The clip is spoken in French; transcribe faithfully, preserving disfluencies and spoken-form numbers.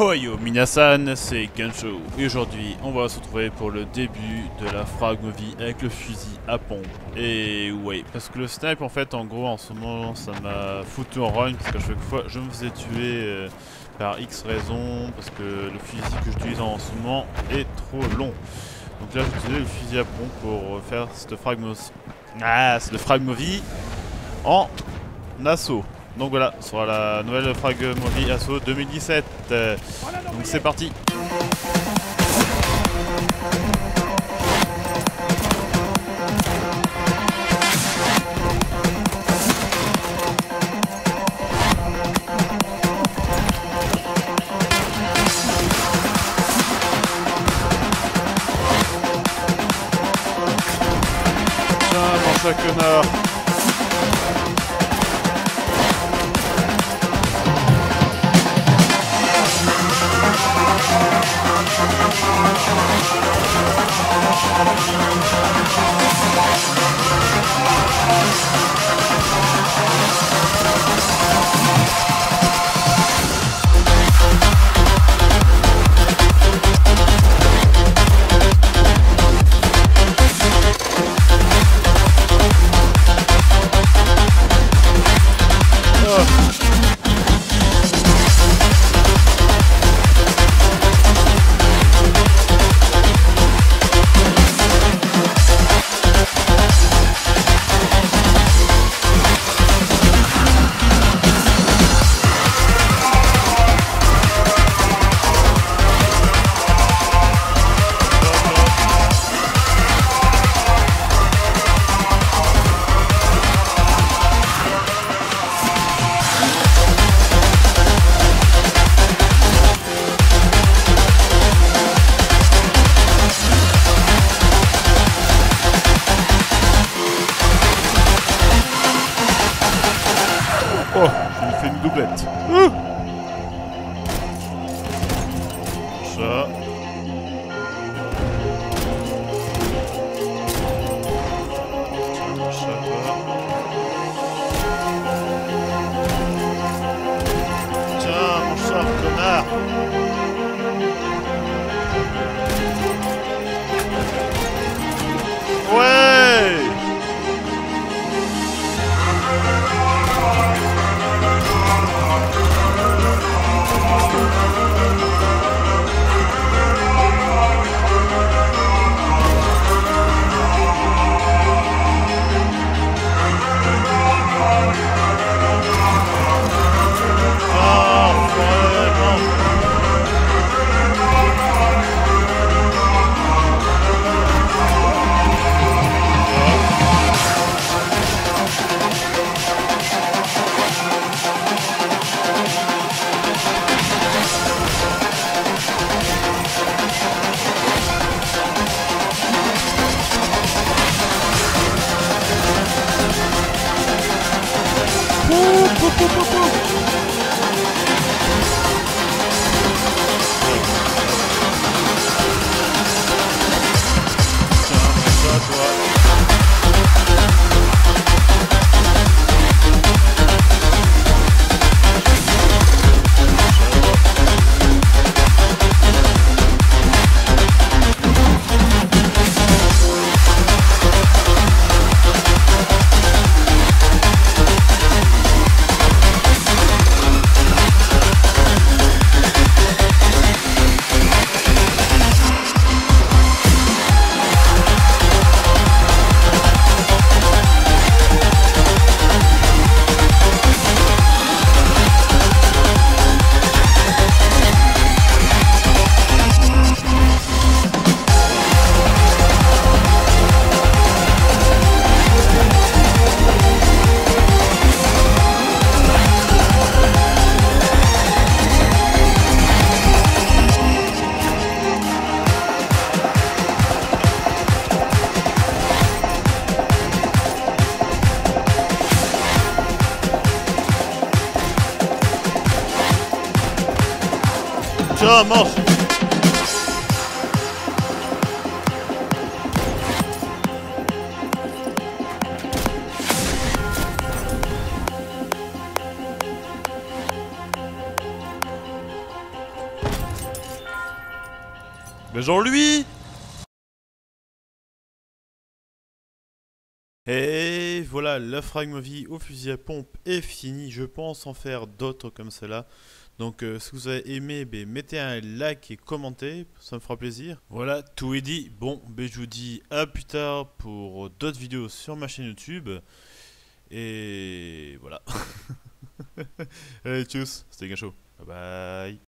Yo yo Minasan, c'est Gensho et aujourd'hui on va se retrouver pour le début de la Fragmovie avec le fusil à pompe. Et ouais, parce que le snipe en fait en gros en ce moment ça m'a foutu en rogne parce que chaque fois je me faisais tuer euh, par X raisons parce que le fusil que j'utilise en ce moment est trop long. Donc là j'ai utilisé le fusil à pompe pour faire cette Fragmovie. Ah, c'est le Fragmovie en assaut. Donc voilà, ce sera la nouvelle Fragmovie Assaut deux mille dix-sept. Euh, donc c'est parti. Tiens, mange ça connard. Oh, je lui fais une doublette. Ouh. Ça. Ça va. Tiens, mon chat, connard. Ouais. Tiens, mange. Mais genre lui. Et voilà, la frag movie au fusil à pompe est finie. Je pense en faire d'autres comme cela. Donc euh, si vous avez aimé, ben, mettez un like et commentez, ça me fera plaisir. Voilà, tout est dit. Bon, ben, je vous dis à plus tard pour d'autres vidéos sur ma chaîne YouTube. Et voilà. Allez, tchuss, c'était Gacho. Bye bye.